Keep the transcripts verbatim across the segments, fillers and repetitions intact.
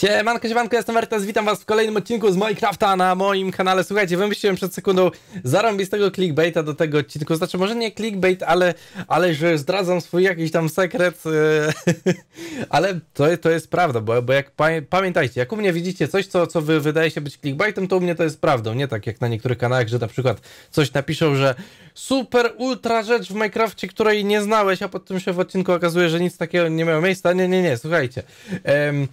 Siemanko, siemanko, jestem Wertes, witam was w kolejnym odcinku z Minecrafta na moim kanale. Słuchajcie, wymyśliłem przed sekundą zarąbistego clickbaita do tego odcinku. Znaczy, może nie clickbait, ale, ale że zdradzam swój jakiś tam sekret. Yy, ale to, to jest prawda, bo, bo jak pa, pamiętajcie, jak u mnie widzicie coś, co, co wy, wydaje się być clickbaitem, to u mnie to jest prawdą. Nie tak jak na niektórych kanałach, że na przykład coś napiszą, że super ultra rzecz w Minecrafcie, której nie znałeś, a potem się w odcinku okazuje, że nic takiego nie miało miejsca. Nie, nie, nie, słuchajcie. Yy,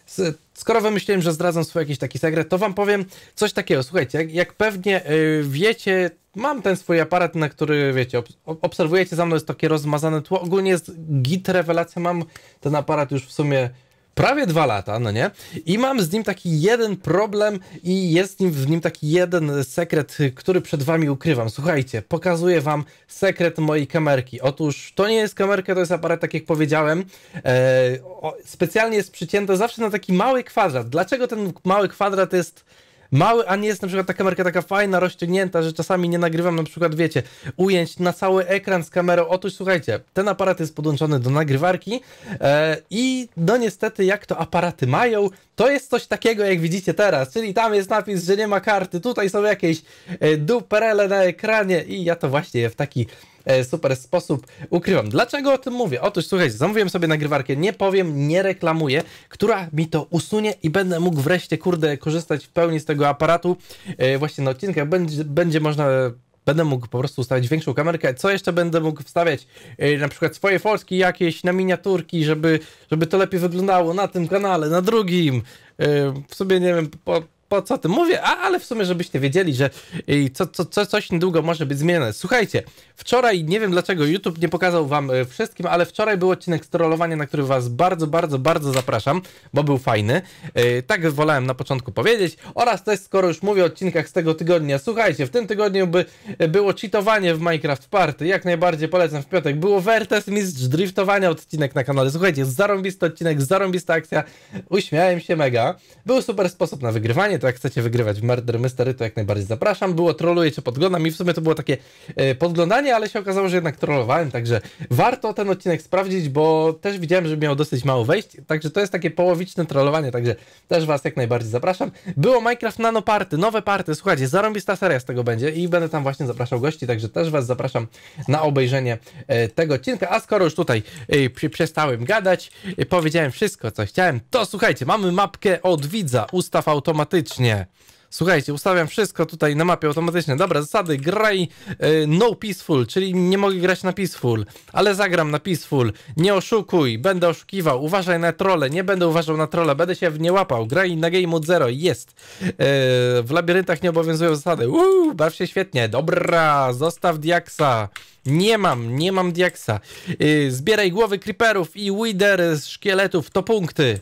Skoro wymyśliłem, że zdradzam swój jakiś taki sekret, to wam powiem coś takiego. Słuchajcie, jak, jak pewnie yy, wiecie, mam ten swój aparat, na który, wiecie, ob obserwujecie za mną, jest takie rozmazane tło. Ogólnie jest git rewelacja, mam ten aparat już w sumie prawie dwa lata, no nie? I mam z nim taki jeden problem i jest w nim taki jeden sekret, który przed wami ukrywam. Słuchajcie, pokazuję wam sekret mojej kamerki. Otóż to nie jest kamerka, to jest aparat, tak jak powiedziałem. E, o, specjalnie jest przycięte zawsze na taki mały kwadrat. Dlaczego ten mały kwadrat jest mały, a nie jest na przykład ta kamerka taka fajna, rozciągnięta, że czasami nie nagrywam na przykład, wiecie, ujęć na cały ekran z kamerą. Otóż słuchajcie, ten aparat jest podłączony do nagrywarki e, i no niestety jak to aparaty mają, to jest coś takiego jak widzicie teraz, czyli tam jest napis, że nie ma karty, tutaj są jakieś e, duperele na ekranie i ja to właśnie w taki super sposób ukrywam. Dlaczego o tym mówię? Otóż słuchajcie, zamówiłem sobie nagrywarkę, nie powiem, nie reklamuję, która mi to usunie i będę mógł wreszcie, kurde, korzystać w pełni z tego aparatu. E, właśnie na odcinkach będzie, będzie można, będę mógł po prostu ustawić większą kamerkę. Co jeszcze będę mógł wstawiać? E, na przykład swoje folki jakieś na miniaturki, żeby, żeby to lepiej wyglądało na tym kanale, na drugim. E, w sobie nie wiem, po po co o tym mówię, a, ale w sumie, żebyście wiedzieli, że y, co, co, co, coś niedługo może być zmienione. Słuchajcie, wczoraj, nie wiem dlaczego YouTube nie pokazał wam y, wszystkim, ale wczoraj był odcinek strollowania, na który was bardzo, bardzo, bardzo zapraszam, bo był fajny. Y, tak wolałem na początku powiedzieć. Oraz też, skoro już mówię o odcinkach z tego tygodnia, słuchajcie, w tym tygodniu by y, było cheatowanie w Minecraft Party, jak najbardziej polecam w piątek. Było Wertes Mistrz Driftowania odcinek na kanale. Słuchajcie, zarąbisty odcinek, zarąbista akcja, uśmiałem się mega. Był super sposób na wygrywanie. To jak chcecie wygrywać w Murder Mystery, to jak najbardziej zapraszam. Było trolluję czy podglądam i w sumie to było takie e, podglądanie, ale się okazało, że jednak trollowałem, także warto ten odcinek sprawdzić, bo też widziałem, że miał dosyć mało wejść, także to jest takie połowiczne trollowanie, także też was jak najbardziej zapraszam. Było Minecraft Nano Party, nowe party, słuchajcie, zarąbista seria z tego będzie i będę tam właśnie zapraszał gości, także też was zapraszam na obejrzenie e, tego odcinka, a skoro już tutaj e, przestałem gadać, e, powiedziałem wszystko, co chciałem, to słuchajcie, mamy mapkę od widza, ustaw automatycznie. Słuchajcie, ustawiam wszystko tutaj na mapie automatycznie. Dobra, zasady, graj y, no peaceful, czyli nie mogę grać na peaceful, ale zagram na peaceful. Nie oszukuj, będę oszukiwał, uważaj na trolle, nie będę uważał na trolle, będę się w nie łapał. Graj na game mode zero, jest. Y, w labiryntach nie obowiązują zasady. Uuu, baw się świetnie, dobra, zostaw diaksa. Nie mam, nie mam diaksa. Y, zbieraj głowy creeperów i wither z szkieletów, to punkty.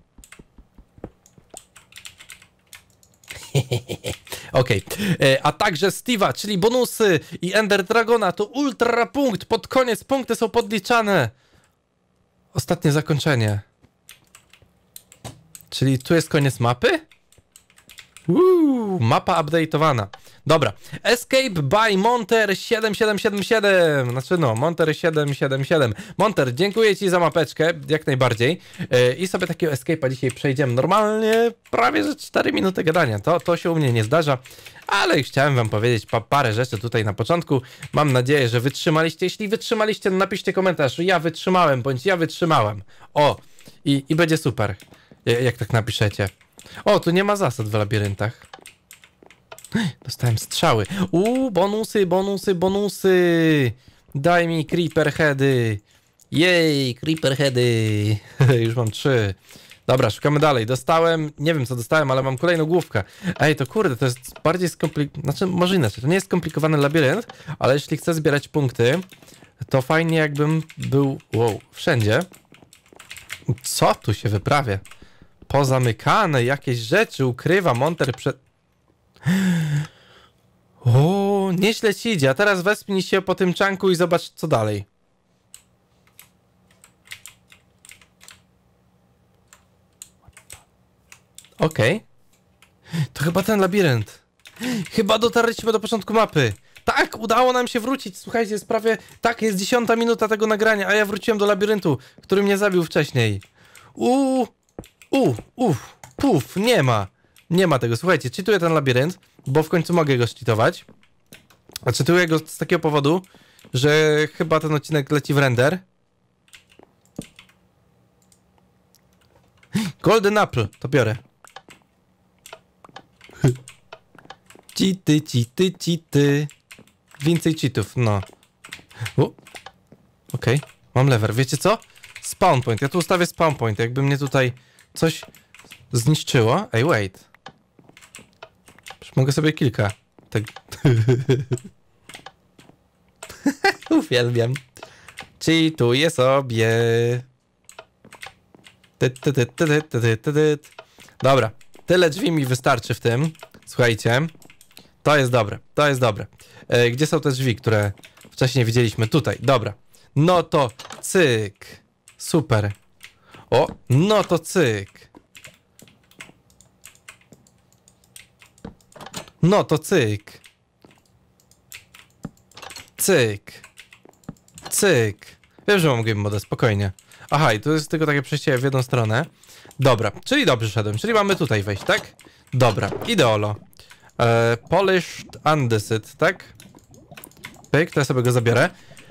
Okej, okay. A także Steve'a, czyli bonusy i Ender Dragona to ultra punkt, pod koniec punkty są podliczane. Ostatnie zakończenie. Czyli tu jest koniec mapy? Uuu, mapa update'owana. Dobra, Escape by Monter siedem siedem siedem siedem, znaczy no, Monter siedem siedem siedem. Monter, dziękuję ci za mapeczkę, jak najbardziej. Yy, I sobie takiego escape'a dzisiaj przejdziemy. Normalnie prawie że cztery minuty gadania, to, to się u mnie nie zdarza. Ale chciałem wam powiedzieć pa parę rzeczy tutaj na początku. Mam nadzieję, że wytrzymaliście. Jeśli wytrzymaliście, napiszcie komentarz, ja wytrzymałem, bądź ja wytrzymałem. O, i, i będzie super, jak tak napiszecie. O, tu nie ma zasad w labiryntach. Dostałem strzały. Uuu, bonusy, bonusy, bonusy. Daj mi creeper heady. Jej, creeper heady. Już mam trzy. Dobra, szukamy dalej. Dostałem, nie wiem co dostałem, ale mam kolejną główkę. Ej, to kurde, to jest bardziej skomplikowane. Znaczy, może inaczej, to nie jest skomplikowany labirynt, ale jeśli chcę zbierać punkty, to fajnie jakbym był, wow, wszędzie. Co tu się wyprawia? Pozamykane jakieś rzeczy ukrywa Monter przed... O, nieźle ci idzie, a teraz wespnij się po tym czanku i zobacz co dalej. Okej. Okay. To chyba ten labirynt. Chyba dotarliśmy do początku mapy. Tak, udało nam się wrócić. Słuchajcie, jest prawie... Tak, jest dziesiąta minuta tego nagrania, a ja wróciłem do labiryntu, który mnie zabił wcześniej. Uuu, uuu, uff. puf, nie ma. Nie ma tego. Słuchajcie, czytuję ten labirynt, bo w końcu mogę go szczytować. A czytuję go z takiego powodu, że chyba ten odcinek leci w render. Golden Apple, to biorę. Cheaty, cheaty, cheaty. Więcej cheatów, no. Okej, okay. Mam lever. Wiecie co? Spawn point. Ja tu ustawię spawn point. Jakby mnie tutaj coś zniszczyło. Ej, wait. Mogę sobie kilka. Tak. Uwielbiam. Cheatuję sobie. Ty, ty, ty, ty, ty, ty, ty, ty. Dobra. Tyle drzwi mi wystarczy w tym. Słuchajcie. To jest dobre. To jest dobre. E, gdzie są te drzwi, które wcześniej widzieliśmy? Tutaj. Dobra. No to cyk. Super. O, no to cyk. No to cyk. Cyk. Cyk. Wiem, że mam game modę, spokojnie. Aha, i tu jest tylko takie przejście w jedną stronę. Dobra, czyli dobrze szedłem. Czyli mamy tutaj wejść, tak? Dobra, ideolo. E, polished Andesit, tak? Pyk, to ja sobie go zabiorę.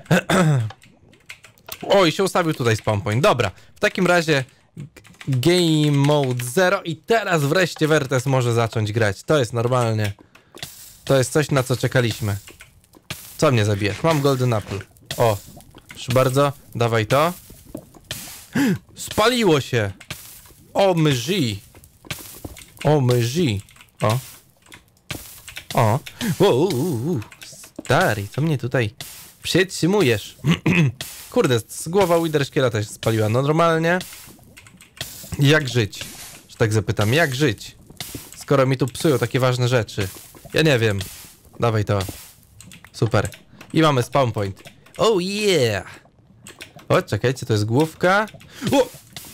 O, i się ustawił tutaj spawn point. Dobra, w takim razie game mode zero i teraz wreszcie Wertes może zacząć grać. To jest normalnie. To jest coś, na co czekaliśmy. Co mnie zabijesz? Mam golden apple. O, proszę bardzo, dawaj to. Spaliło się. O, myży. O, myży. O. O. Uuu, stary, co mnie tutaj przytrzymujesz? Kurde, z głowa Wither Szkieleta się spaliła. No normalnie. Jak żyć? Że tak zapytam, jak żyć? Skoro mi tu psują takie ważne rzeczy. Ja nie wiem. Dawaj to. Super. I mamy spawn point. Oh yeah! O, czekajcie, to jest główka. O!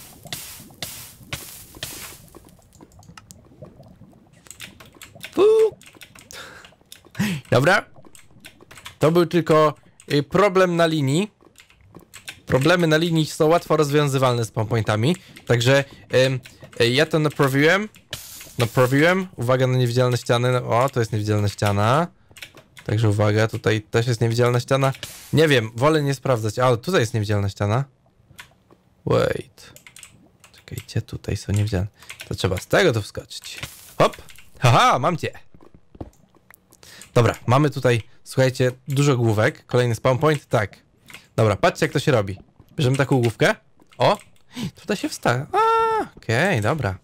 Puu. Dobra. To był tylko problem na linii. Problemy na linii są łatwo rozwiązywalne z spawn pointami. Także ym, ja to naprawiłem. Naprawiłem. Uwaga na niewidzialne ściany. O, to jest niewidzialna ściana. Także uwaga, tutaj też jest niewidzialna ściana. Nie wiem, wolę nie sprawdzać. Ale tutaj jest niewidzialna ściana. Wait. Czekajcie, tutaj są niewidzialne. To trzeba z tego tu wskoczyć. Hop. Haha, mam cię. Dobra, mamy tutaj, słuchajcie, dużo główek. Kolejny spawn point, tak. Dobra, patrzcie jak to się robi. Bierzemy taką główkę. O, tutaj się wstawia. A, okej, okay, dobra.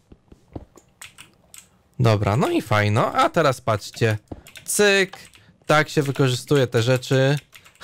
Dobra, no i fajno. A teraz patrzcie. Cyk. Tak się wykorzystuje te rzeczy.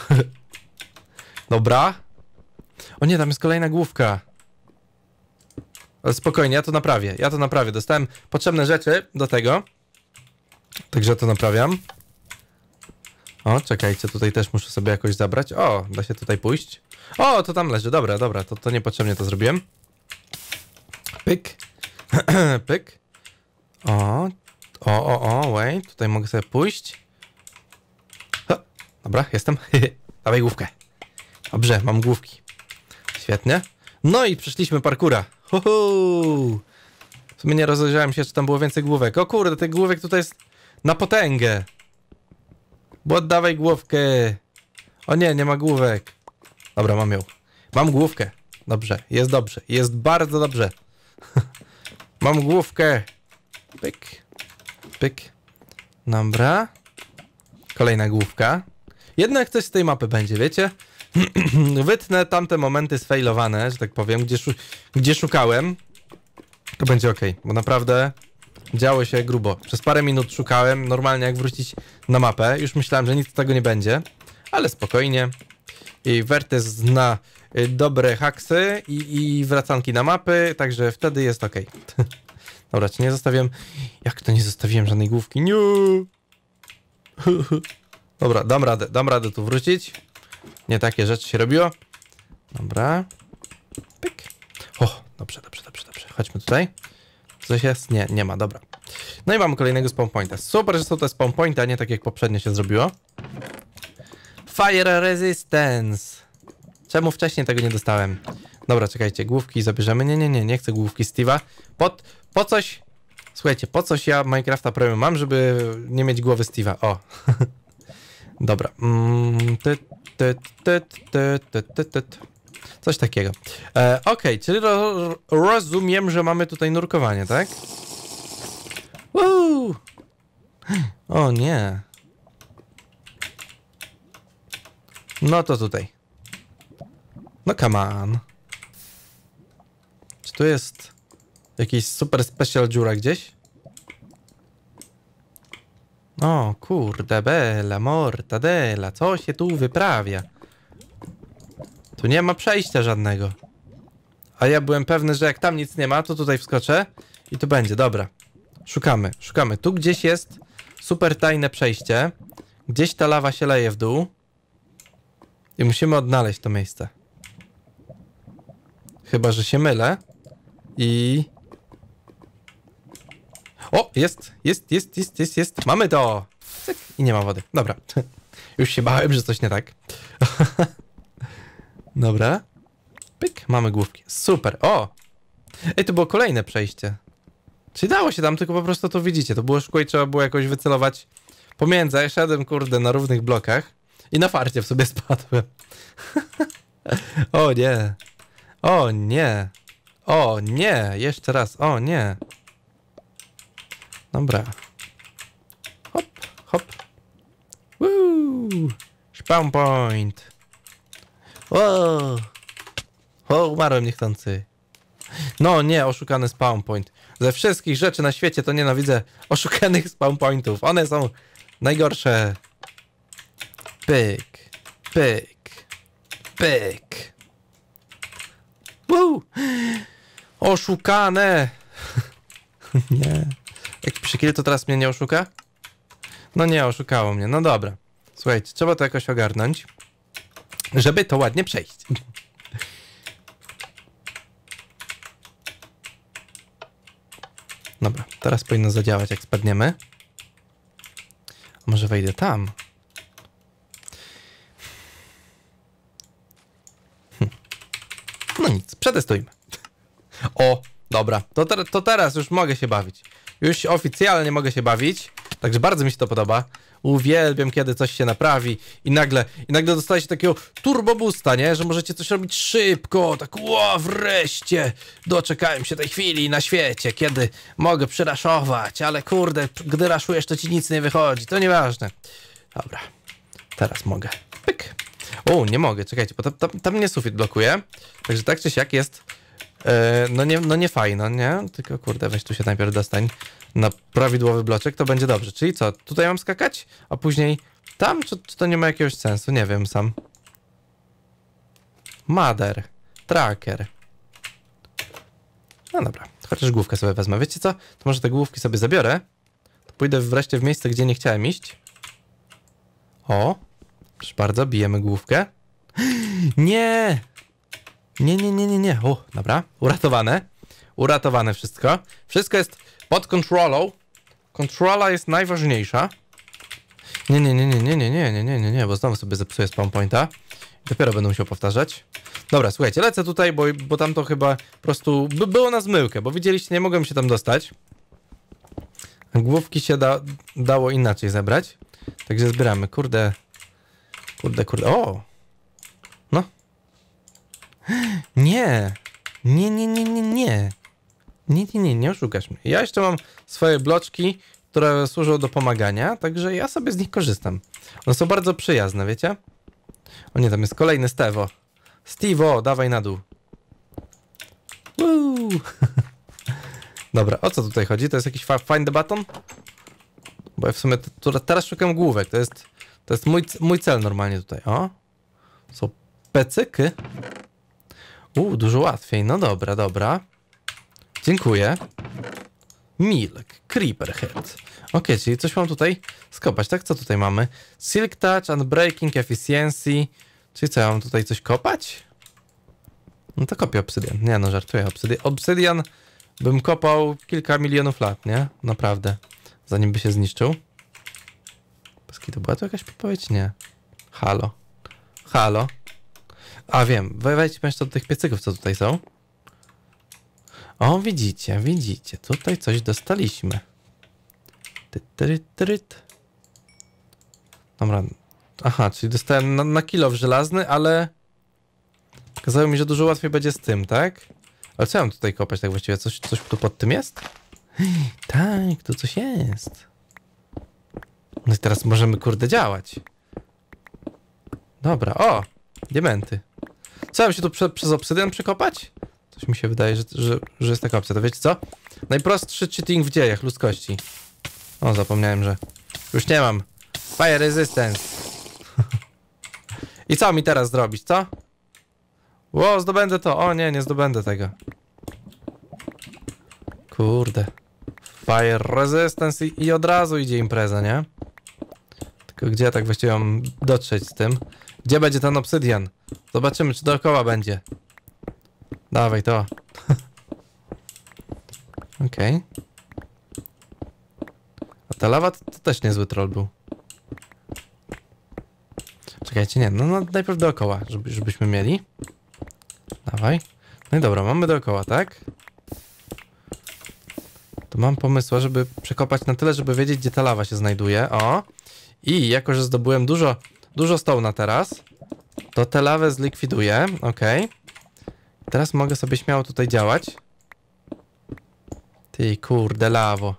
Dobra. O nie, tam jest kolejna główka. Ale spokojnie, ja to naprawię. Ja to naprawię. Dostałem potrzebne rzeczy do tego. Także to naprawiam. O, czekajcie, tutaj też muszę sobie jakoś zabrać. O, da się tutaj pójść. O, to tam leży. Dobra, dobra, to, to niepotrzebnie to zrobiłem. Pyk. Pyk. O, o, o, o, wait. Tutaj mogę sobie pójść. O, dobra, jestem. Dawaj główkę. Dobrze, mam główki. Świetnie. No i przeszliśmy parkura. Huhu. W sumie nie rozejrzałem się, czy tam było więcej główek. O kurde, tych główek tutaj jest na potęgę. Bo oddawaj główkę. O nie, nie ma główek. Dobra, mam ją. Mam główkę. Dobrze, jest dobrze. Jest bardzo dobrze. Mam główkę. Pyk. Pyk. Dobra. Kolejna główka. Jednak coś z tej mapy będzie, wiecie? Wytnę tamte momenty sfailowane, że tak powiem, gdzie, szu gdzie szukałem. To będzie ok, bo naprawdę działo się grubo. Przez parę minut szukałem, normalnie jak wrócić na mapę. Już myślałem, że nic z tego nie będzie, ale spokojnie. I Wertes zna y, dobre haksy i, i wracanki na mapy, także wtedy jest ok. Dobra, czy nie zostawiłem... Jak to nie zostawiłem żadnej główki? Nie. Dobra, dam radę, dam radę tu wrócić. Nie takie rzeczy się robiło. Dobra. Pyk. O, dobrze, dobrze, dobrze, dobrze. Chodźmy tutaj. Coś jest? Nie, nie ma, dobra. No i mamy kolejnego spawn pointa. Super, że są te spawn pointy, a nie tak jak poprzednio się zrobiło. Fire resistance. Czemu wcześniej tego nie dostałem? Dobra, czekajcie, główki zabierzemy. Nie, nie, nie, nie chcę główki Steve'a. Po, po coś Słuchajcie, po coś ja Minecrafta Premium mam, żeby nie mieć głowy Steve'a. O. Dobra. Mm, ty, ty, ty, ty, ty, ty, ty. Coś takiego. E, Okej, okay, czyli ro, rozumiem, że mamy tutaj nurkowanie, tak? Woo! O nie. No to tutaj. No come on. Czy tu jest jakiś super special dziura gdzieś? O kurde, bella, mortadella, co się tu wyprawia? Tu nie ma przejścia żadnego. A ja byłem pewny, że jak tam nic nie ma, to tutaj wskoczę i tu będzie, dobra. Szukamy, szukamy. Tu gdzieś jest super tajne przejście. Gdzieś ta lawa się leje w dół. I musimy odnaleźć to miejsce. Chyba że się mylę. I... O, jest, jest, jest, jest, jest, jest. Mamy to! Cyk. I nie ma wody. Dobra. Już się bałem, że coś nie tak. Dobra. Pyk, mamy główki. Super, o! Ej, to było kolejne przejście. Czyli dało się tam, tylko po prostu to widzicie. To było szkło i trzeba było jakoś wycelować pomiędzy. Ja szedłem, kurde, na równych blokach. I na farcie w sobie spadłem. O nie. O nie. O nie. Jeszcze raz. O nie. Dobra. Hop, hop. Woo. Spawn point. O. O, umarłem niechcący. No nie, oszukany spawn point. Ze wszystkich rzeczy na świecie to nienawidzę oszukanych spawn pointów. One są najgorsze. Pyk, pyk, pyk. Woo! Oszukane! Nie. Jak przykiel, to teraz mnie nie oszuka? No nie, oszukało mnie. No dobra. Słuchajcie, trzeba to jakoś ogarnąć, żeby to ładnie przejść. Dobra, teraz powinno zadziałać, jak spadniemy. A może wejdę tam? Hm. No nic, przetestujmy. O, dobra, to, te to teraz już mogę się bawić. Już oficjalnie mogę się bawić, także bardzo mi się to podoba. Uwielbiam, kiedy coś się naprawi i nagle, i nagle dostaje się takiego turbo boosta, nie? Że możecie coś robić szybko, tak ło, wreszcie doczekałem się tej chwili na świecie, kiedy mogę przyraszować, ale kurde, gdy raszujesz, to ci nic nie wychodzi, to nieważne. Dobra, teraz mogę. Pyk. O, nie mogę, czekajcie, bo tam, tam, tam mnie sufit blokuje, także tak czy siak jest, e, no nie, no nie fajno, nie? Tylko kurde, weź tu się najpierw dostań na prawidłowy bloczek, to będzie dobrze. Czyli co, tutaj mam skakać, a później tam? Czy, czy to nie ma jakiegoś sensu? Nie wiem sam. Mother. Tracker. No dobra, chociaż główkę sobie wezmę. Wiecie co? To może te główki sobie zabiorę. To pójdę wreszcie w miejsce, gdzie nie chciałem iść. O, proszę bardzo, bijemy główkę. Nie! Nie, nie, nie, nie, nie. O, dobra, uratowane. Uratowane wszystko. Wszystko jest pod kontrolą. Kontrola jest najważniejsza. Nie, nie, nie, nie, nie, nie, nie, nie, nie, nie, nie, bo znowu sobie zepsuję spawn pointa. I dopiero będę musiał powtarzać. Dobra, słuchajcie, lecę tutaj, bo, bo tam to chyba po prostu by było na zmyłkę, bo widzieliście, nie mogłem się tam dostać. Główki się da, dało inaczej zebrać. Także zbieramy, kurde. Kurde, kurde, o! No. Nie! Nie, nie, nie, nie, nie. Nie, nie, nie, nie oszukasz mnie. Ja jeszcze mam swoje bloczki, które służą do pomagania, także ja sobie z nich korzystam. One są bardzo przyjazne, wiecie? O nie, tam jest kolejny Stevo. Stevo, dawaj na dół. Woo. Dobra, o co tutaj chodzi? To jest jakiś find the button? Bo ja w sumie to, to, teraz szukam główek. To jest, to jest mój, mój cel normalnie tutaj. O, są pecyki. Uuu, dużo łatwiej. No dobra, dobra. Dziękuję. Milk, Creeper Head. Ok, czyli coś mam tutaj skopać, tak? Co tutaj mamy? Silk Touch, Unbreaking, Efficiency. Czyli co, ja mam tutaj coś kopać? No to kopię obsydian. Nie no, żartuję. Obsydian, obsydian bym kopał kilka milionów lat, nie? Naprawdę. Zanim by się zniszczył. Paski, to była to jakaś podpowiedź? Nie. Halo. Halo. A wiem, wejdźmy jeszcze do tych piecyków, co tutaj są. O, widzicie, widzicie. Tutaj coś dostaliśmy. Ty, ty, ty, ty. Dobra. Aha, czyli dostałem na, na kilo w żelazny, ale... Okazało mi, że dużo łatwiej będzie z tym, tak? Ale co ja mam tutaj kopać tak właściwie? Coś, coś tu pod tym jest? Tak, tu coś jest. No i teraz możemy, kurde, działać. Dobra, o! Diamenty. Co, mam się tu prze, przez obsydian przekopać? Coś mi się wydaje, że, że, że jest taka opcja. To wiecie co? Najprostszy cheating w dziejach ludzkości. O, zapomniałem, że... Już nie mam. Fire resistance. I co mi teraz zrobić, co? Ło, zdobędę to. O nie, nie zdobędę tego. Kurde. Fire resistance i, i od razu idzie impreza, nie? Tylko gdzie ja tak właściwie mam dotrzeć z tym? Gdzie będzie ten obsydian? Zobaczymy, czy dookoła będzie. Dawaj to. Okej. Okay. A ta lawa to, to też niezły troll był. Czekajcie, nie, no, no najpierw dookoła, żeby, żebyśmy mieli. Dawaj. No i dobra, mamy dookoła, tak? To mam pomysł, żeby przekopać na tyle, żeby wiedzieć, gdzie ta lawa się znajduje. O! I jako, że zdobyłem dużo, dużo stołna teraz, to tę lawę zlikwiduję. Okej. Okay. Teraz mogę sobie śmiało tutaj działać. Ty, kurde, lawo.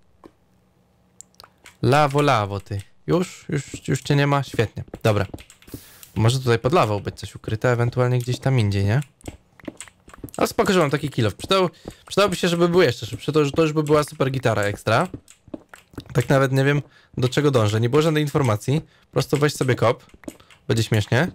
Lawo, lawo, ty. Już, już, już cię nie ma? Świetnie. Dobra. Może tutaj pod lawą być coś ukryte, ewentualnie gdzieś tam indziej, nie? Ale spoko, że mam taki kill off. Przydał, przydałoby się, żeby był jeszcze szybszy. To, to już by była super gitara ekstra. Tak nawet nie wiem, do czego dążę. Nie było żadnej informacji. Po prostu weź sobie kop. Będzie śmiesznie.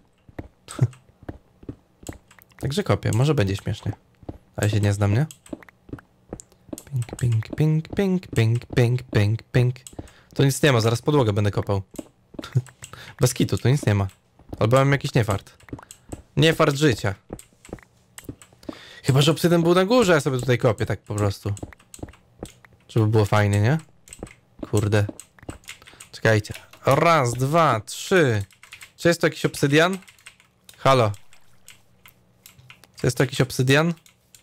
Także kopię. Może będzie śmiesznie. Ale się nie znam, nie? Ping, ping, ping, ping, ping, ping, ping, ping. To nic nie ma. Zaraz podłogę będę kopał. Bez kitu, to nic nie ma. Albo mam jakiś niefart. Niefart życia. Chyba że obsydian był na górze, ja sobie tutaj kopię tak po prostu. Żeby było fajnie, nie? Kurde. Czekajcie. Raz, dwa, trzy. Czy jest to jakiś obsydian? Halo. Czy jest to jakiś obsydian?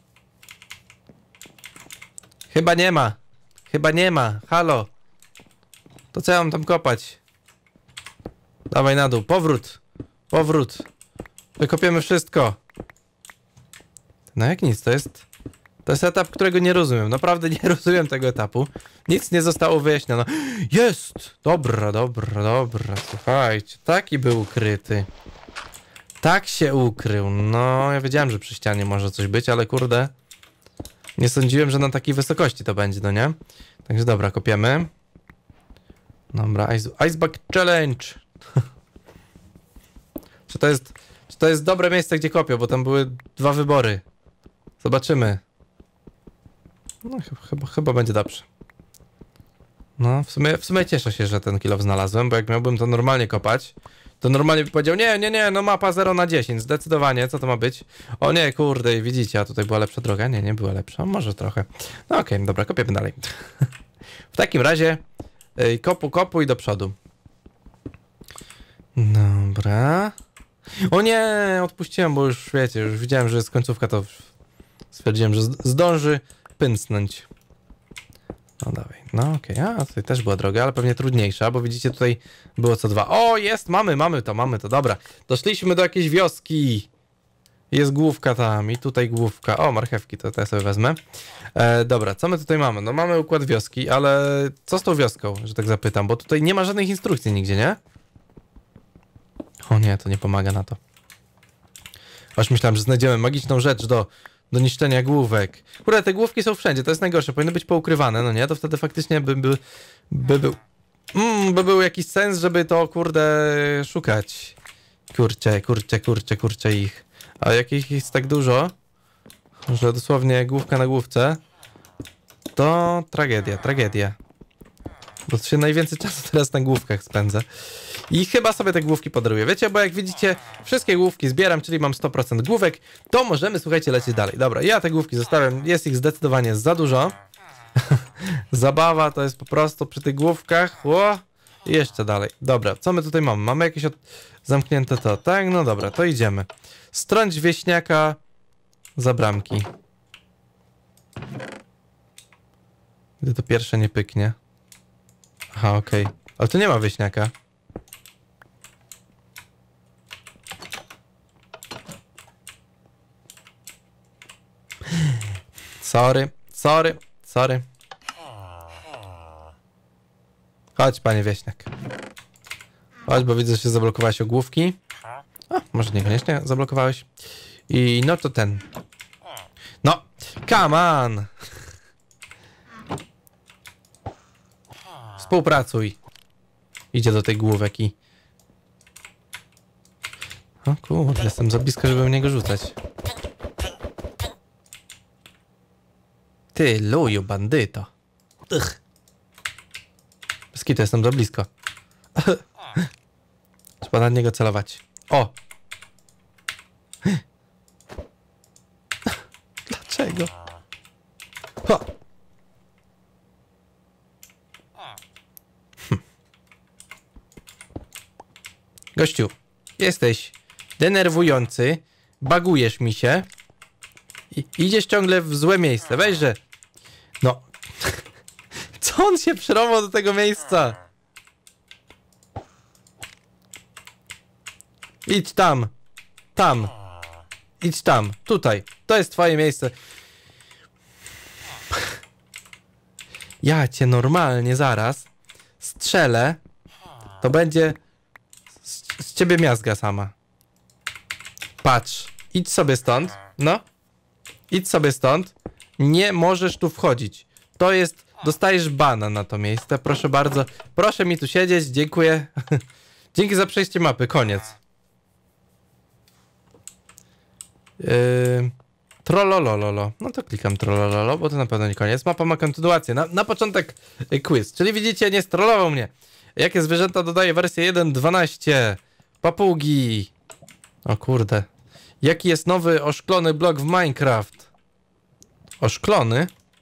Chyba nie ma. Chyba nie ma. Halo. To co ja mam tam kopać? Dawaj na dół. Powrót. Powrót. Wykopiemy wszystko. No jak nic, to jest... To jest etap, którego nie rozumiem. Naprawdę nie rozumiem tego etapu. Nic nie zostało wyjaśnione. Jest! Dobra, dobra, dobra. Słuchajcie, taki był ukryty. Tak się ukrył. No, ja wiedziałem, że przy ścianie może coś być, ale kurde... Nie sądziłem, że na takiej wysokości to będzie, no nie? Także dobra, kopiemy. Dobra, ice, Iceback Challenge. Czy to jest... Czy to jest dobre miejsce, gdzie kopię, bo tam były dwa wybory. Zobaczymy. No chyba, chyba, chyba będzie dobrze. No, w sumie, w sumie cieszę się, że ten kill znalazłem, bo jak miałbym to normalnie kopać, to normalnie by powiedział, nie, nie, nie, no mapa zero na dziesięć, zdecydowanie, co to ma być? O nie, kurde, widzicie, a tutaj była lepsza droga? Nie, nie była lepsza, może trochę. No okej, okay, dobra, kopiemy dalej. W takim razie yy, kopu, kopu i do przodu. Dobra. O nie, odpuściłem, bo już wiecie, już widziałem, że jest końcówka, to stwierdziłem, że zdąży pęcnąć. No dawaj, no okej, okay. A tutaj też była droga, ale pewnie trudniejsza, bo widzicie, tutaj było co dwa. O, jest, mamy, mamy to, mamy to, dobra. Doszliśmy do jakiejś wioski. Jest główka tam i tutaj główka. O, marchewki, to, to ja sobie wezmę. E, dobra, co my tutaj mamy? No mamy układ wioski, ale co z tą wioską, że tak zapytam, bo tutaj nie ma żadnych instrukcji nigdzie, nie? O nie, to nie pomaga na to. Aż myślałem, że znajdziemy magiczną rzecz do, do niszczenia główek. Kurde, te główki są wszędzie, to jest najgorsze. Powinny być poukrywane, no nie? To wtedy faktycznie by, by, by był... Mm, by był jakiś sens, żeby to, kurde, szukać. Kurczę, kurczę, kurczę, kurczę ich. A jakich jest tak dużo, że dosłownie główka na główce, to tragedia, tragedia. Bo się najwięcej czasu teraz na główkach spędzę. I chyba sobie te główki podaruję. Wiecie, bo jak widzicie, wszystkie główki zbieram, czyli mam sto procent główek, to możemy, słuchajcie, lecieć dalej. Dobra, ja te główki zostawiam, jest ich zdecydowanie za dużo. Zabawa to jest po prostu przy tych główkach. Ło! I jeszcze dalej. Dobra, co my tutaj mamy? Mamy jakieś od... zamknięte to, tak? No dobra, to idziemy. Strąć wieśniaka za bramki. Gdy to pierwsze nie pyknie. Aha, okej. Okay. Ale tu nie ma wieśniaka. Sorry, sorry, sorry. Chodź, panie wieśniak. Chodź, bo widzę, że się zablokowałeś ogłówki. A, może niekoniecznie zablokowałeś. I no to ten. No, come on! Współpracuj. Idzie do tej główek i... O kurde, jestem za blisko, żeby w niego rzucać. Ty, luju, bandyto. Ugh. Bez kitu, jestem za blisko. Trzeba na niego celować. O! Dlaczego? Ho! Hm. Gościu, jesteś denerwujący, bagujesz mi się i idziesz ciągle w złe miejsce. Weźże. No. Co on się przyrąbał do tego miejsca? Idź tam. Tam. Idź tam. Tutaj. To jest twoje miejsce. Ja cię normalnie zaraz strzelę. To będzie z, z ciebie miazga sama. Patrz. Idź sobie stąd. No. Idź sobie stąd. Nie możesz tu wchodzić. To jest... Dostajesz bana na to miejsce. Proszę bardzo. Proszę mi tu siedzieć. Dziękuję. Dzięki za przejście mapy. Koniec. Yy... Trollolololo. No to klikam trollololo, bo to na pewno nie koniec. Mapa ma kontynuację. Na, na początek quiz. Czyli widzicie, nie strollował mnie. Jakie zwierzęta dodaje wersję jeden dwanaście? Papugi. O kurde. Jaki jest nowy oszklony blok w Minecraft? Oszklony?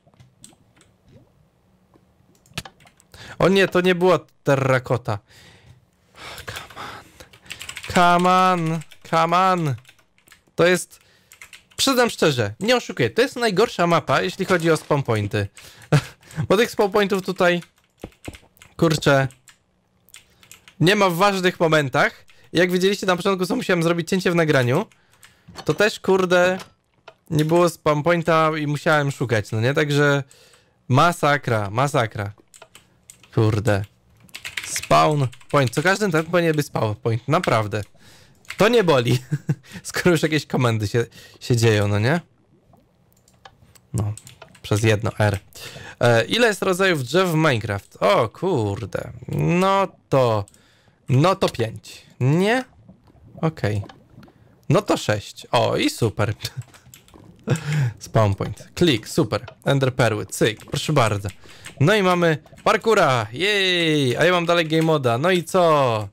O nie, to nie była terrakota. Come on. Come on. Come on. To jest... Przyznam szczerze, nie oszukuję. To jest najgorsza mapa, jeśli chodzi o spawn pointy. Bo tych spawn pointów tutaj... Kurczę... Nie ma w ważnych momentach. Jak widzieliście na początku, co musiałem zrobić cięcie w nagraniu, to też, kurde... Nie było spawn pointa i musiałem szukać, no nie? Także... Masakra, masakra. Kurde. Spawn point. Co każdym tak powinien być spawn point. Naprawdę. To nie boli. Skoro już jakieś komendy się, się dzieją, no nie? No. Przez jedno R. E, ile jest rodzajów drzew w Minecraft? O kurde. No to... No to pięć. Nie? Okej. Okay. No to sześć. O i super. Spawn point. Klik. Super. Ender perły. Cyk. Proszę bardzo. No i mamy parkoura, jej, a ja mam dalej game moda, no i co?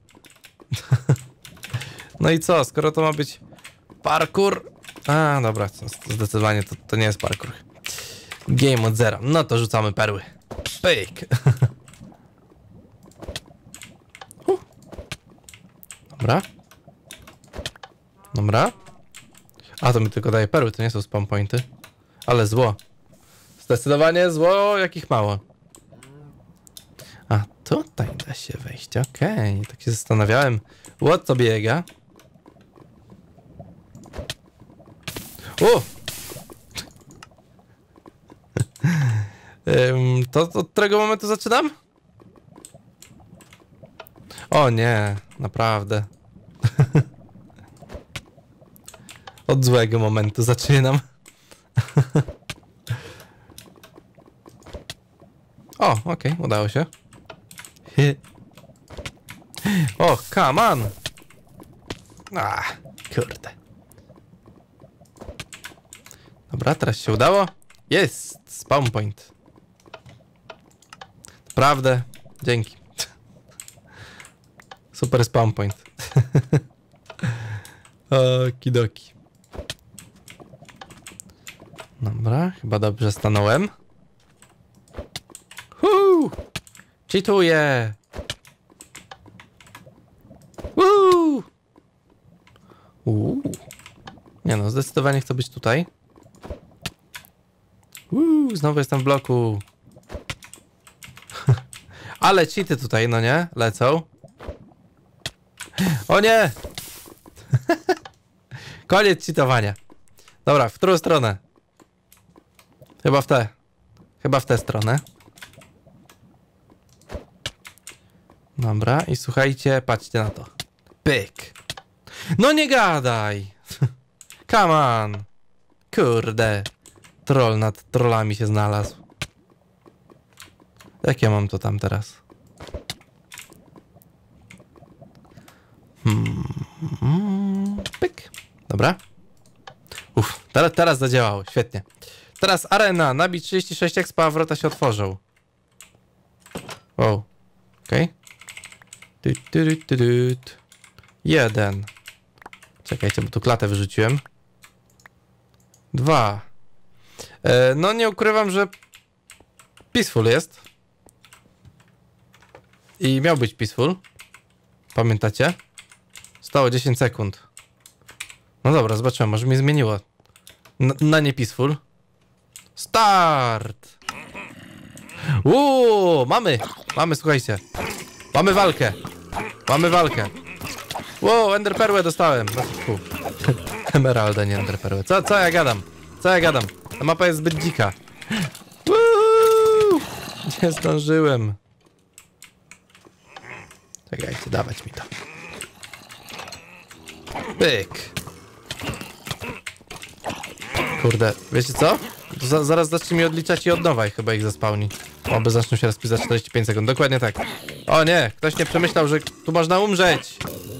No i co, skoro to ma być parkour? A, dobra, zdecydowanie to, to nie jest parkour. Game mod zero, no to rzucamy perły. Pyk. uh. Dobra. Dobra. A, to mi tylko daje perły, to nie są spawn pointy. Ale zło. Zdecydowanie zło, jakich mało. A tutaj da się wejść, okej. Okay. Tak się zastanawiałem. Łot to biega. O! um, to od którego momentu zaczynam? O nie, naprawdę. Od złego momentu zaczynam. O, okej, okay, udało się. O, come on! Ah, kurde. Dobra, teraz się udało. Jest! Spawn point. Naprawdę, dzięki. Super spawn point. Okidoki. Dobra, chyba dobrze stanąłem. Huu! Cheatuję! Uuu! Uuu. Nie no, zdecydowanie chcę być tutaj. Uuu. Uuu, znowu jestem w bloku. Ale cheaty tutaj, no nie? Lecą. O nie! Koniec cheatowania. Dobra, w którą stronę? Chyba w tę. Chyba w tę stronę. Dobra, i słuchajcie, patrzcie na to. Pyk. No nie gadaj! Come on! Kurde. Troll nad trollami się znalazł. Jak ja mam to tam teraz? Hmm. Pyk. Dobra. Uff, teraz, teraz zadziałało, świetnie. Teraz arena, nabić trzydzieści sześć expa, a wrota się otworzą. Wow. Okej. Okay. Jeden. Czekajcie, bo tu klatę wyrzuciłem. Dwa. E, no nie ukrywam, że peaceful jest. I miał być peaceful. Pamiętacie? Stało dziesięć sekund. No dobra, zobaczymy, może mi zmieniło. Na, na nie peaceful. Start! Uuu, mamy! Mamy, słuchajcie. Mamy walkę. Mamy walkę. Wow, ender perłę dostałem. Fu. Emeralda, nie ender perłę. Co, co ja gadam? Co ja gadam? Ta mapa jest zbyt dzika. Uuu, nie zdążyłem. Czekajcie, dawać mi to. Pyk. Kurde, wiecie co? To za, zaraz zacznie mi odliczać i od nowa i chyba ich zespałni. Oby zaczną się rozpisać za czterdzieści pięć sekund. Dokładnie tak. O nie, ktoś nie przemyślał, że tu można umrzeć.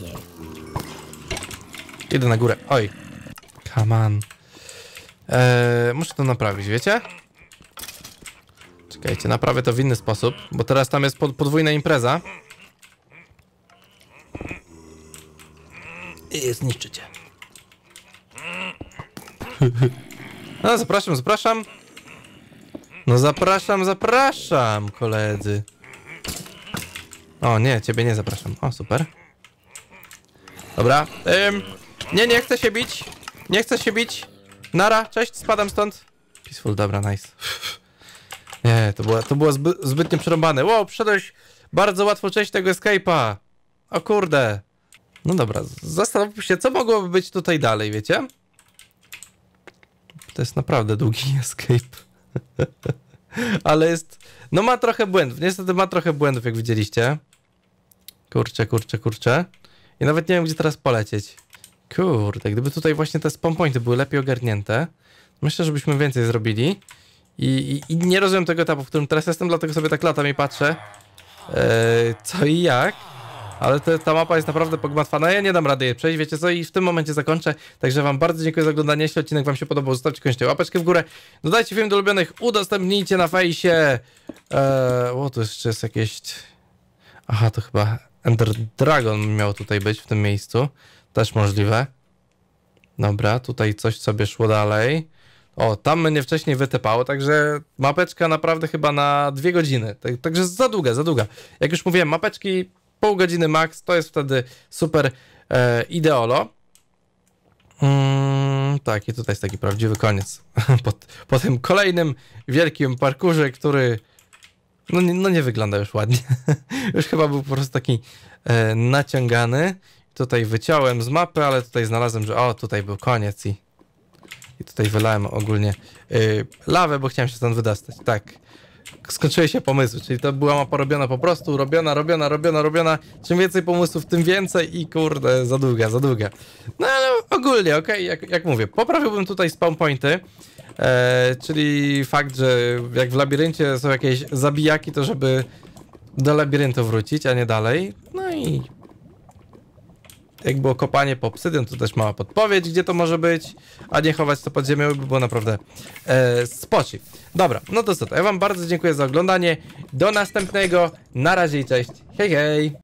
Idę na górę. Oj. Come on. Eee, muszę to naprawić, wiecie? Czekajcie, naprawię to w inny sposób, bo teraz tam jest pod, podwójna impreza. I zniszczycie. No, zapraszam, zapraszam. No zapraszam, zapraszam, koledzy. O nie, ciebie nie zapraszam. O, super. Dobra. Ym, nie, nie chcę się bić. Nie chcę się bić. Nara, cześć, spadam stąd. Peaceful, dobra, nice. Nie, to było, to było zby, zbytnio przerąbane. Wow, przyszedłeś bardzo łatwo część tego escape'a. O kurde. No dobra, zastanówmy się, co mogłoby być tutaj dalej, wiecie? To jest naprawdę długi escape. Ale jest... No ma trochę błędów. Niestety ma trochę błędów, jak widzieliście. Kurczę, kurczę, kurczę. I nawet nie wiem, gdzie teraz polecieć. Kurde, gdyby tutaj właśnie te spawn pointy były lepiej ogarnięte, myślę, żebyśmy więcej zrobili. I, i, i nie rozumiem tego etapu, w którym teraz jestem, dlatego sobie tak latam i patrzę. Eee, co i jak. Ale to, ta mapa jest naprawdę pogmatwana. Ja nie dam rady jej przejść, wiecie co? I w tym momencie zakończę. Także wam bardzo dziękuję za oglądanie. Jeśli odcinek wam się podobał, zostawcie koniecznie łapeczkę w górę. Dodajcie film do ulubionych, udostępnijcie na fejsie. Eee, o, tu jeszcze jest jakieś... Aha, to chyba Ender Dragon miał tutaj być w tym miejscu. Też możliwe. Dobra, tutaj coś sobie szło dalej. O, tam mnie wcześniej wytypało, także mapeczka naprawdę chyba na dwie godziny. Tak, także za długa, za długa. Jak już mówiłem, mapeczki pół godziny max, to jest wtedy super e, ideolo. Mm, tak, i tutaj jest taki prawdziwy koniec. po, po tym kolejnym wielkim parkurze, który no nie, no nie wygląda już ładnie. Już chyba był po prostu taki e, naciągany. Tutaj wyciąłem z mapy, ale tutaj znalazłem, że o, tutaj był koniec i, i tutaj wylałem ogólnie yy, lawę, bo chciałem się stąd wydostać. Tak, skończyły się pomysły, czyli to była mapa robiona po prostu, robiona, robiona, robiona, robiona. Czym więcej pomysłów, tym więcej i kurde, za długa, za długa. No ale ogólnie, okej, okay, jak, jak mówię, poprawiłbym tutaj spawn pointy, e, czyli fakt, że jak w labiryncie są jakieś zabijaki, to żeby do labiryntu wrócić, a nie dalej. No i... Jak było kopanie po obsydian, to też mała podpowiedź, gdzie to może być, a nie chować to pod ziemią, by było naprawdę e, spoci. Dobra, no to co, to ja wam bardzo dziękuję za oglądanie. Do następnego, na razie i cześć, hej hej!